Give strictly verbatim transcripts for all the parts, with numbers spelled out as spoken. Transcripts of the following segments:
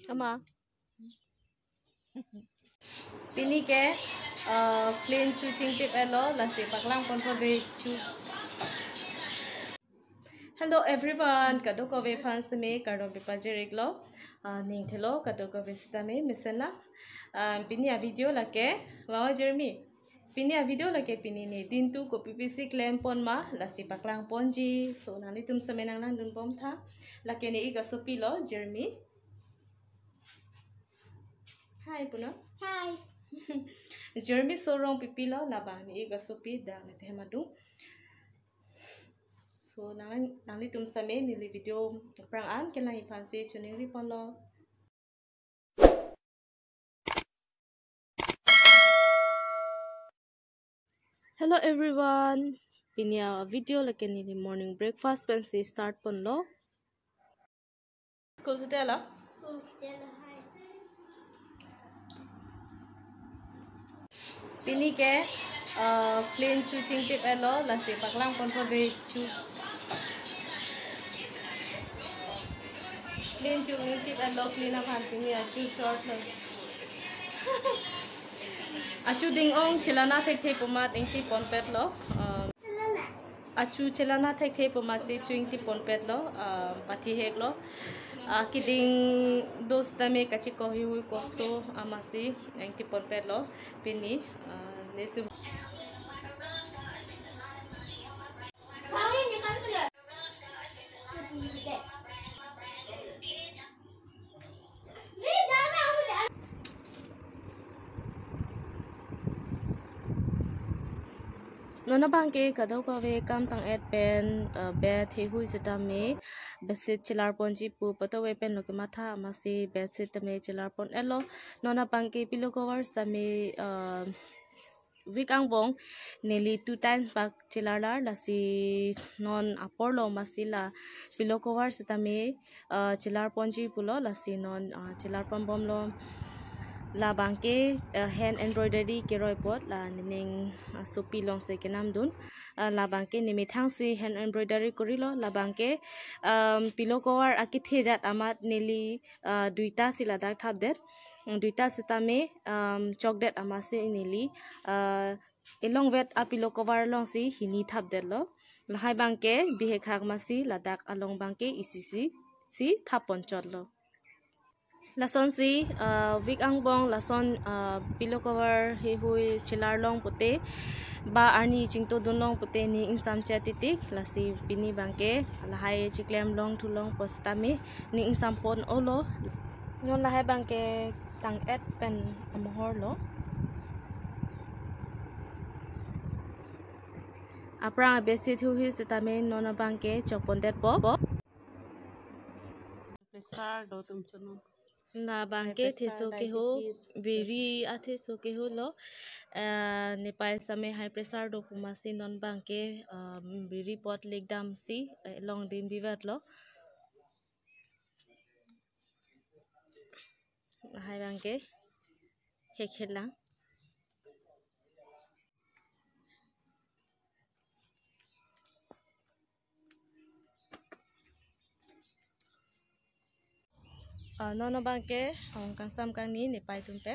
Ama. Pini ke Klin chu Ingtip Etlo lasi paklang kontrol de chu. Hello everyone, kado ko ve Phan seme kado be pajerik lo. Neng thelo kado ko ve stame misena. Pini a video lake wawa Jeremy. Pini a video lake pini ni din tu ko P P C claim pon ma lasi paklang ponji so nani tum seme nang nang dun pom tha lake ni iga sopi lo Jeremy. Hi Puno. Hi. Jeremy sorong pipi lo laba ni iga sopi da mete madu. So nang nang tum same ni video prang an kelang ifansi chuning ripon lo. Hello everyone. Pini a video lake ni morning breakfast pen se start pon lo. School Stella. School Stella. Hi. Pini ke Klin chu Ingtip Etlo lasi paklang kontrol de chu. Klin chu Ingtip Etlo Klin a Phan pini a chu short lo. Achu ding ong chilana thek thek pomat Ingtip pon pet lo. Achu chilana thek thek pomat se chu Ingtip pon pet lo pati hek lo. Kiding dos tame kachi ko hui kosto amasi Ingtip pon pet lo pini netum. Nona bangke kado ko ve kam tang et pen be the hui sita me besit chilar ponji pu pato we pen lo ke matha amasi besit me chilar pon elo nona bangke pilo cover sa me week ang bong nearly two times back chilar lasi non apor lo masila pilo cover sita me chilar ponji pulo lasi non chilar pon bom lo la bangke hand embroidery ke roi pot la Neng sopi long se ke nam dun la bangke ni mithang si hand embroidery kori lo la bangke pillow cover akithe jat amat neli duita sila dak thap det duita sita me chokdet amase neli elong vet a pillow cover long si hini thap det lo la hai bangke bihe khak masi la dak along bangke isisi si thapon chot lo. Lason si week ang bong lason pillow cover he hui chilar long puti ba ani chingto dun long puti ni insam chatitik lasi pini bangke lahai chiklem long thulong postame ni insam pon olo non lahai bangke tang et pen amohor lo aprang besi thu hi setame nona bangke chopon det bo pesar do tum chono na bangke theso ke ho very athe so ke ho lo Nepal same high pressure do pumasi non bangke very pot leg dam si long dim bivat lo hai bangke hekhelang nono bangke hong kang sam kang ni Nepal tumpe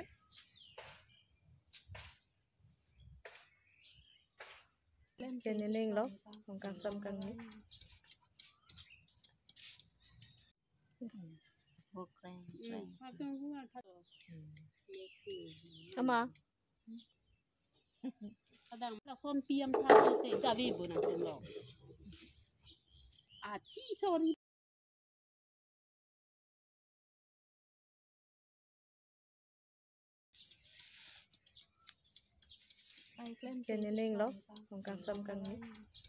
Kene Neng lo hong kang sam kang ni Ama. Kadang la son piam tha te jabi bunan ten lo a chi son Kene Neng lo hong kang sam kang ni